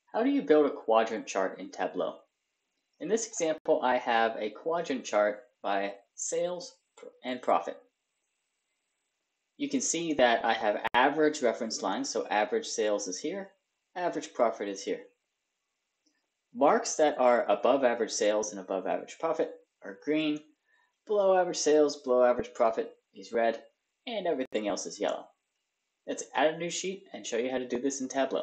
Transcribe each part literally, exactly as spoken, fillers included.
How do you build a quadrant chart in Tableau? In this example, I have a quadrant chart by sales and profit. You can see that I have average reference lines, so average sales is here, average profit is here. Marks that are above average sales and above average profit are green, below average sales, below average profit is red, and everything else is yellow. Let's add a new sheet and show you how to do this in Tableau.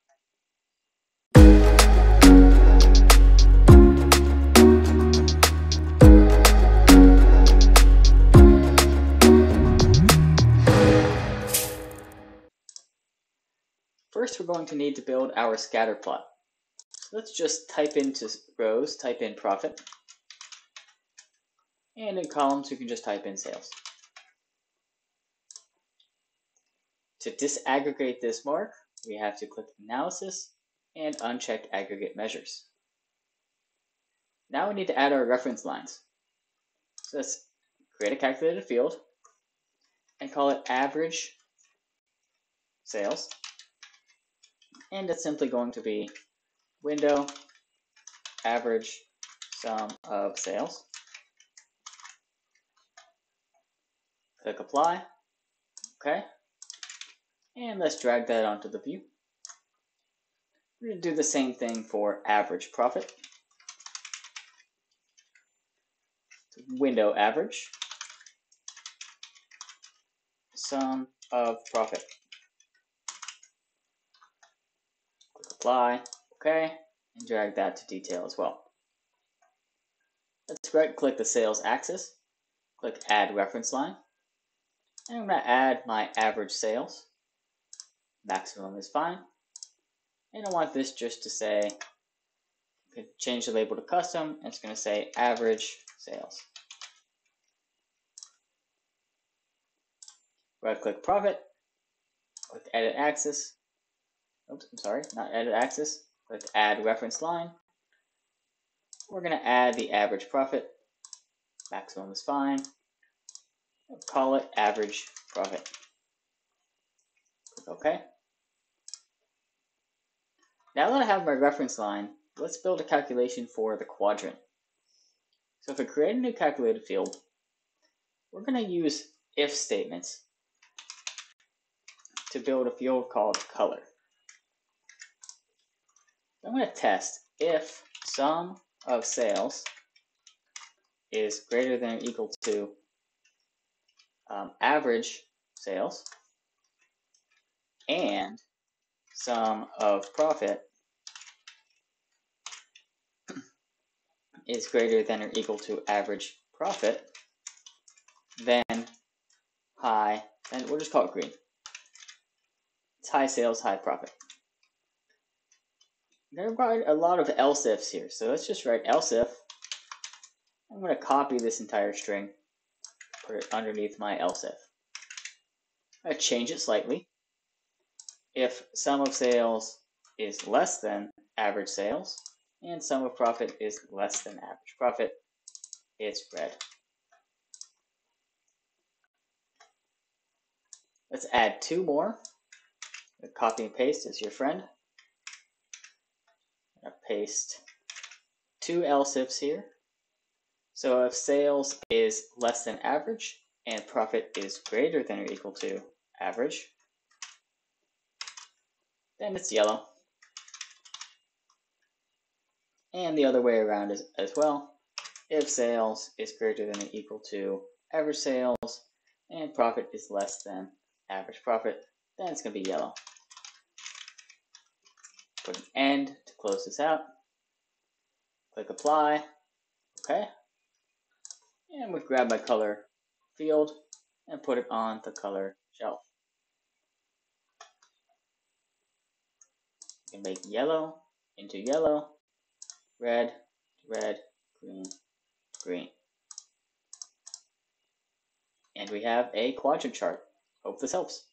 First, we're going to need to build our scatter plot. So let's just type into rows, type in profit. And in columns, we can just type in sales. To disaggregate this mark, we have to click Analysis and uncheck Aggregate Measures. Now we need to add our reference lines. So let's create a calculated field and call it Average Sales. And it's simply going to be window average sum of sales. Click Apply. Okay. And let's drag that onto the view. We're going to do the same thing for average profit. Window average sum of profit. Click Apply. Okay. And drag that to detail as well. Let's right click the sales axis. Click Add Reference Line. And I'm going to add my average sales. Maximum is fine. And I want this just to say, I could change the label to custom, and it's going to say average sales. Right click profit, click edit axis. Oops, I'm sorry, not edit axis. Click add reference line. We're going to add the average profit. Maximum is fine. We'll call it average profit. Click OK. Now that I have my reference line, let's build a calculation for the quadrant. So if I create a new calculated field, we're going to use if statements to build a field called color. I'm going to test if sum of sales is greater than or equal to um, average sales and sum of profit is greater than or equal to average profit, then high, and we'll just call it green. It's high sales, high profit. I'm going to write a lot of else ifs here, so let's just write else if. I'm going to copy this entire string, put it underneath my else if. I'm going to change it slightly. If sum of sales is less than average sales and sum of profit is less than average profit, it's red. Let's add two more. Copy and paste is your friend. I'm going to paste two else ifs here. So if sales is less than average and profit is greater than or equal to average, then it's yellow. And the other way around is, as well. If sales is greater than or equal to average sales and profit is less than average profit, then it's going to be yellow. Put an end to close this out. Click Apply. Okay. And we grab my color field and put it on the color shelf. You can make yellow into yellow, red, red, green, green. And we have a quadrant chart. Hope this helps.